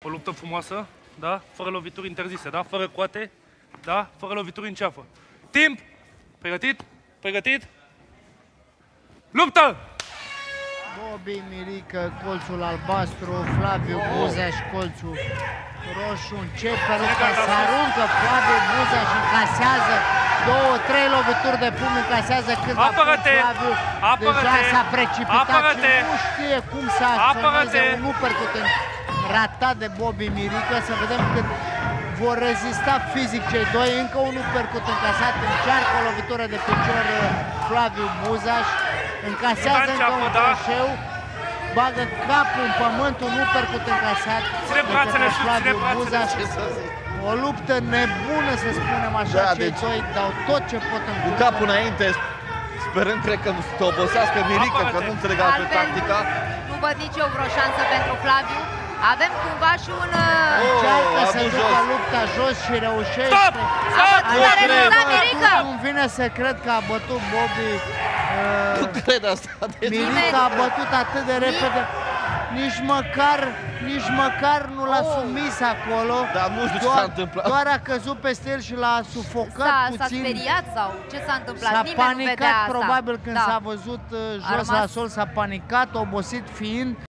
O luptă frumoasă, da? Fără lovituri interzise, da? Fără coate, da? Fără lovituri în ceafă. Timp! Pregătit? Pregătit? Luptă! Bobby Mirică, colțul albastru, Flaviu Buzaș, colțul roșu, începe lupta, se aruncă Flaviu Buzaș, încasează 2-3 lovituri de pumn, încasează câțiva pumni, Flaviu deja s-a precipitat și nu știe cum să acționeze un uppercut ratat de Bobby Mirică. Să vedem cât vor rezista fizic cei doi. Încă un uppercut încasat, încearcă o lovitură de picior Flaviu Buzaș, încasează încă un croșeu, bagă capul în pământ, un uppercut încasat de Flaviu Buzaș. O luptă nebună, să spunem așa, cei doi dau tot ce pot în cu capul înainte, sperând, cred că să obosească Mirică, că nu înțeleg altfel tactica. Nu văd nici eu vreo șansă pentru Flaviu. Avem cumva și un... Încearcă să ducă lupta jos și reușește. Nu-mi vine să cred că a bătut Bobby. Nu cred asta. Mirică a bătut atât de repede. Nici măcar nu l-a sumis acolo. Dar nu știu ce s-a întâmplat. Doar a căzut peste el și l-a sufocat puțin. S-a speriat sau ce s-a întâmplat? S-a panicat, probabil când s-a văzut jos la sol, s-a panicat, obosit fiind.